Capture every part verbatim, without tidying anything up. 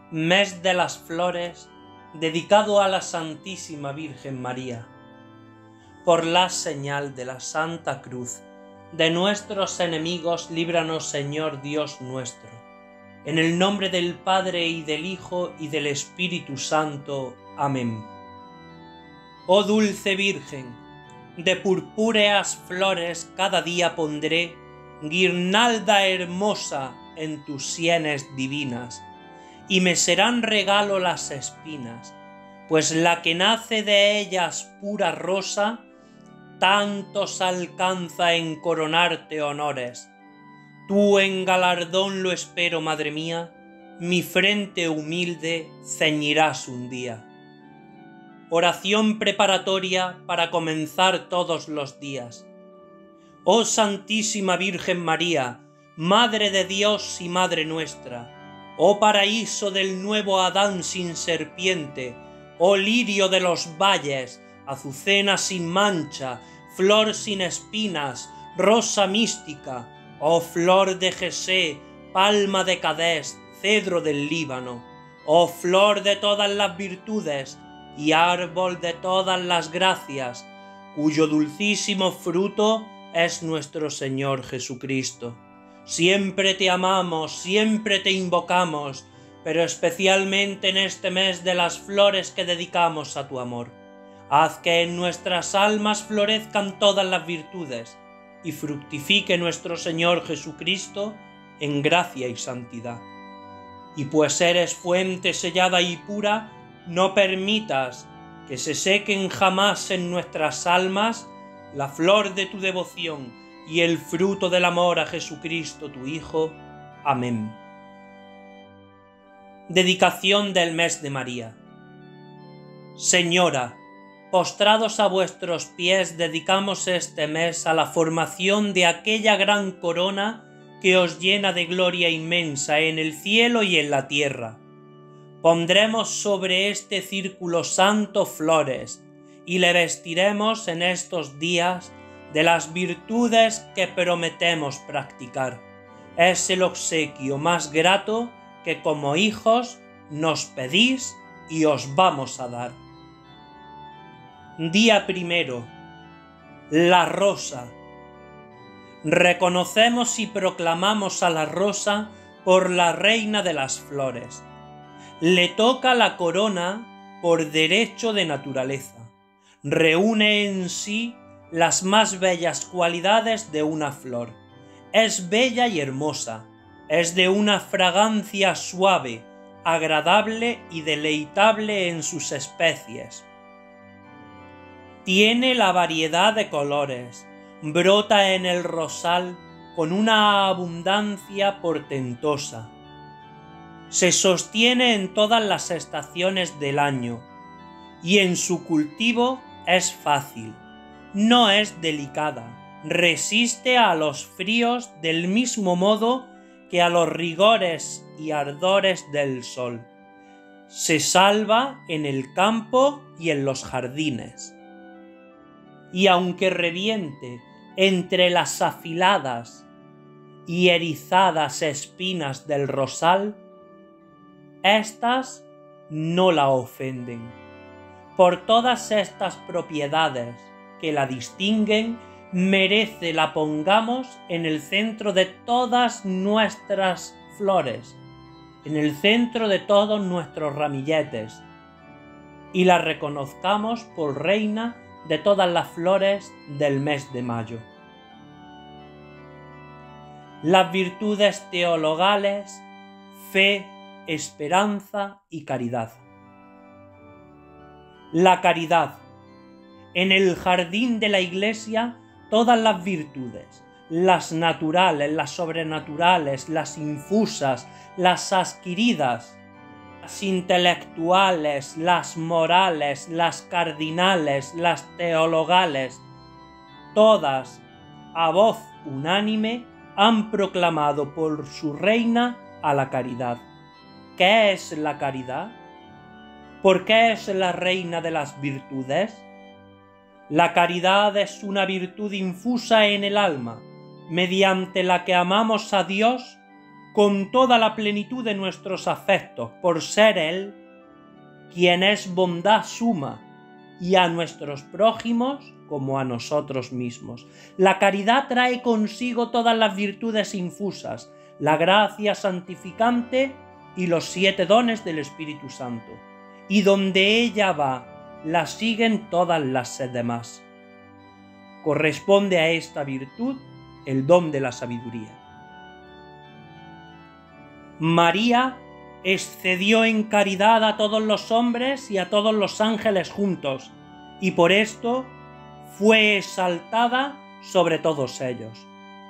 mes de las flores, dedicado a la Santísima Virgen María. Por la señal de la Santa Cruz, de nuestros enemigos, líbranos, Señor Dios nuestro. En el nombre del Padre, y del Hijo, y del Espíritu Santo. Amén. Oh dulce Virgen, de purpúreas flores cada día pondré guirnalda hermosa en tus sienes divinas, y me serán regalo las espinas, pues la que nace de ellas pura rosa, tantos alcanza en coronarte honores. Tú en galardón lo espero, madre mía, mi frente humilde ceñirás un día. Oración preparatoria para comenzar todos los días. Oh Santísima Virgen María, Madre de Dios y Madre nuestra, oh paraíso del nuevo Adán sin serpiente, oh lirio de los valles, azucena sin mancha, flor sin espinas, rosa mística, oh flor de Jesé, palma de Cadés, cedro del Líbano, oh flor de todas las virtudes y árbol de todas las gracias, cuyo dulcísimo fruto es nuestro Señor Jesucristo. Siempre te amamos, siempre te invocamos, pero especialmente en este mes de las flores que dedicamos a tu amor. Haz que en nuestras almas florezcan todas las virtudes y fructifique nuestro Señor Jesucristo en gracia y santidad. Y pues eres fuente sellada y pura, no permitas que se sequen jamás en nuestras almas la flor de tu devoción y el fruto del amor a Jesucristo tu Hijo. Amén. Dedicación del mes de María. Señora, postrados a vuestros pies, dedicamos este mes a la formación de aquella gran corona que os llena de gloria inmensa en el cielo y en la tierra. Pondremos sobre este círculo santo flores y le vestiremos en estos días de las virtudes que prometemos practicar. Es el obsequio más grato que como hijos nos pedís y os vamos a dar. Día primero. La rosa. Reconocemos y proclamamos a la rosa por la reina de las flores. Le toca la corona por derecho de naturaleza. Reúne en sí las más bellas cualidades de una flor. Es bella y hermosa, es de una fragancia suave, agradable y deleitable en sus especies. Tiene la variedad de colores, brota en el rosal con una abundancia portentosa. Se sostiene en todas las estaciones del año y en su cultivo es fácil. No es delicada, resiste a los fríos del mismo modo que a los rigores y ardores del sol. Se salva en el campo y en los jardines. Y aunque reviente entre las afiladas y erizadas espinas del rosal, éstas no la ofenden. Por todas estas propiedades que la distinguen, merece la pongamos en el centro de todas nuestras flores, en el centro de todos nuestros ramilletes, y la reconozcamos por reina de todas las flores del mes de mayo. Las virtudes teologales, fe, esperanza y caridad. La caridad. En el jardín de la Iglesia, todas las virtudes, las naturales, las sobrenaturales, las infusas, las adquiridas, las intelectuales, las morales, las cardinales, las teologales, todas, a voz unánime, han proclamado por su reina a la caridad. ¿Qué es la caridad? ¿Por qué es la reina de las virtudes? La caridad es una virtud infusa en el alma, mediante la que amamos a Dios con toda la plenitud de nuestros afectos, por ser Él quien es bondad suma, y a nuestros prójimos como a nosotros mismos. La caridad trae consigo todas las virtudes infusas, la gracia santificante y los siete dones del Espíritu Santo. Y donde ella va, la siguen todas las demás. Corresponde a esta virtud el don de la sabiduría. María excedió en caridad a todos los hombres y a todos los ángeles juntos, y por esto fue exaltada sobre todos ellos.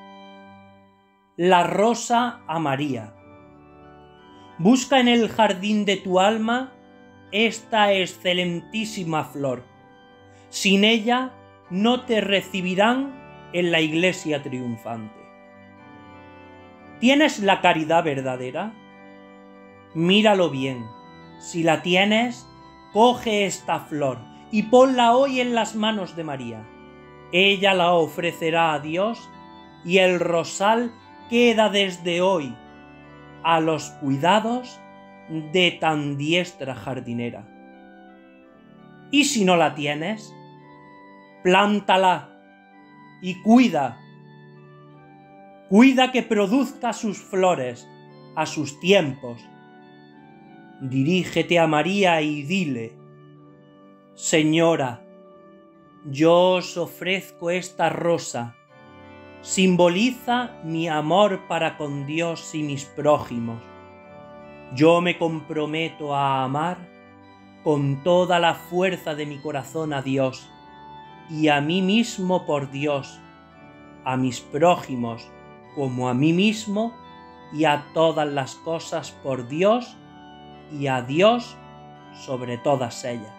La rosa a María. Busca en el jardín de tu alma esta excelentísima flor. Sin ella no te recibirán en la iglesia triunfante. ¿Tienes la caridad verdadera? Míralo bien. Si la tienes, coge esta flor y ponla hoy en las manos de María. Ella la ofrecerá a Dios y el rosal queda desde hoy a los cuidados de tan diestra jardinera. Y si no la tienes, plántala y cuida. Cuida que produzca sus flores a sus tiempos. Dirígete a María y dile: Señora, yo os ofrezco esta rosa. Simboliza mi amor para con Dios y mis prójimos. Yo me comprometo a amar con toda la fuerza de mi corazón a Dios y a mí mismo por Dios, a mis prójimos como a mí mismo y a todas las cosas por Dios y a Dios sobre todas ellas.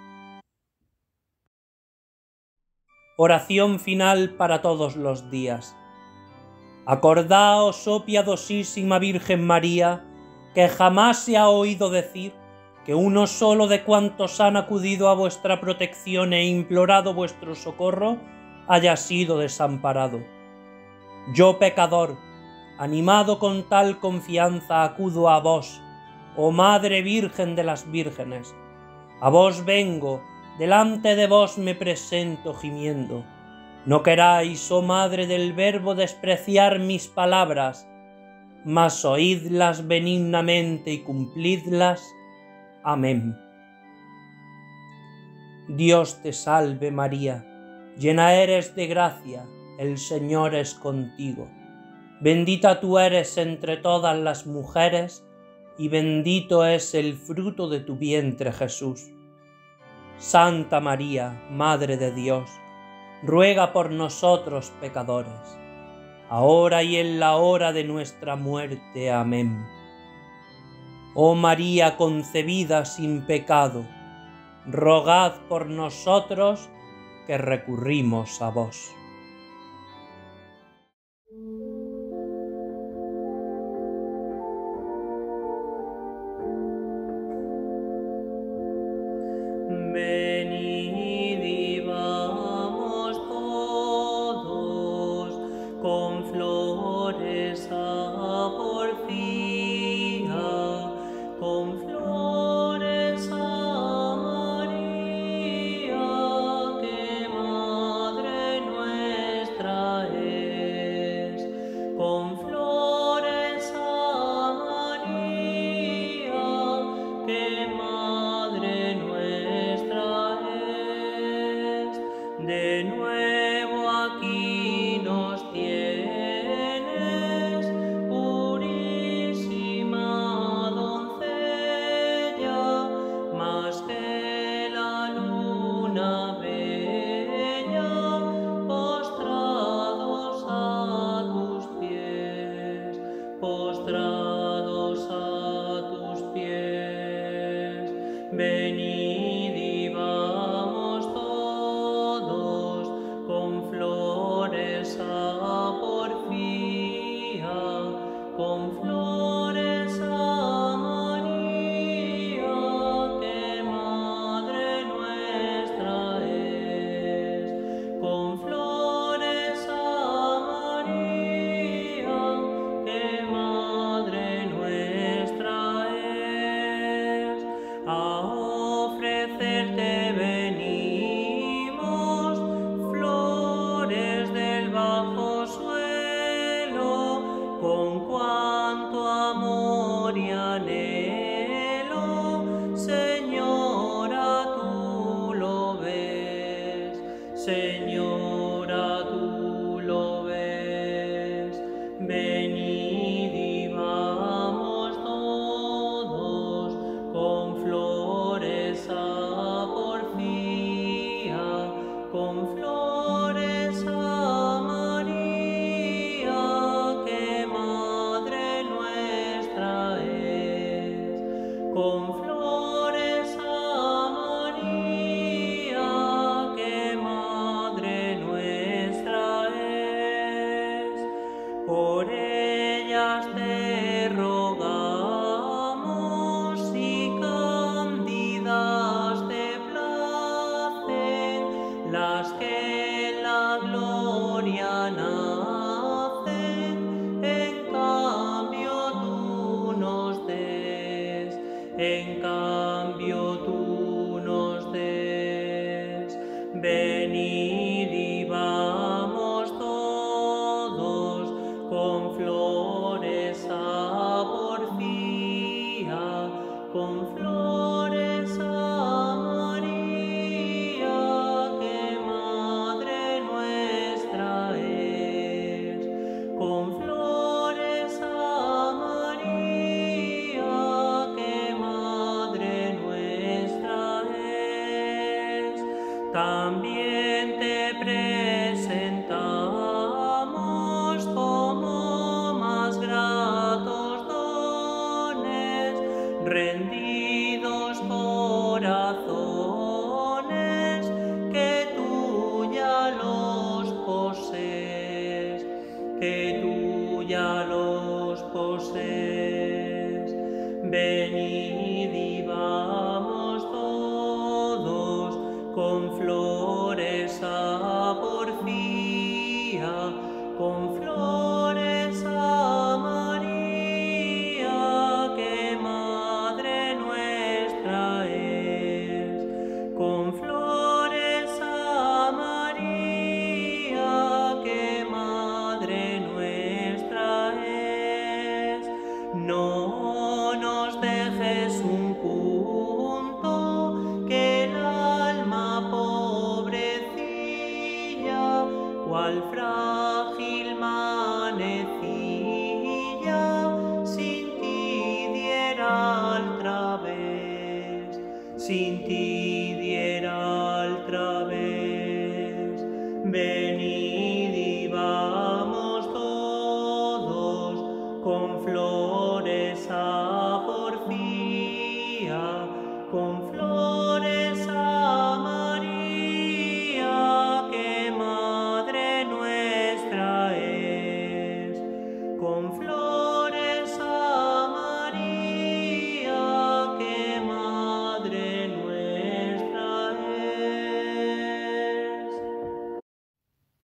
Oración final para todos los días. Acordaos, oh piadosísima Virgen María, que jamás se ha oído decir que uno solo de cuantos han acudido a vuestra protección e implorado vuestro socorro haya sido desamparado. Yo, pecador, animado con tal confianza, acudo a vos, oh Madre Virgen de las Vírgenes. A vos vengo, delante de vos me presento gimiendo. No queráis, oh Madre del Verbo, despreciar mis palabras, mas oídlas benignamente y cumplidlas. Amén. Dios te salve María, llena eres de gracia, el Señor es contigo. Bendita tú eres entre todas las mujeres, y bendito es el fruto de tu vientre Jesús. Santa María, Madre de Dios, ruega por nosotros pecadores, ahora y en la hora de nuestra muerte. Amén. Oh María concebida sin pecado, rogad por nosotros que recurrimos a vos. Venid y vamos todos con flores a Porfía, con flores a María, que Madre nuestra es, con flores a María, que Madre nuestra es. De nuevo aquí nos tienes, purísima por ellas te rogamos, y cándidas te placen las que en la gloria nacen. En cambio tú nos des, en cambio tú nos des. Venid y vamos todos con flores a Porfía, con flores a María, que Madre nuestra es. Con flores a María, que Madre nuestra es. También te presentamos como más gratos dones, rendidos corazones, que tú ya los posees, que tú ya los posees. Venid y vamos todos con flores a Porfía, con flores a María, que Madre nuestra es. Con flores a María, que Madre nuestra es. No nos dejes un punto, que el alma pobrecilla, cual frágil manecilla, sin ti diera al través, sin ti diera al través. Venid y vamos todos con flores a Porfía, con flores a María, que Madre nuestra es. Con flores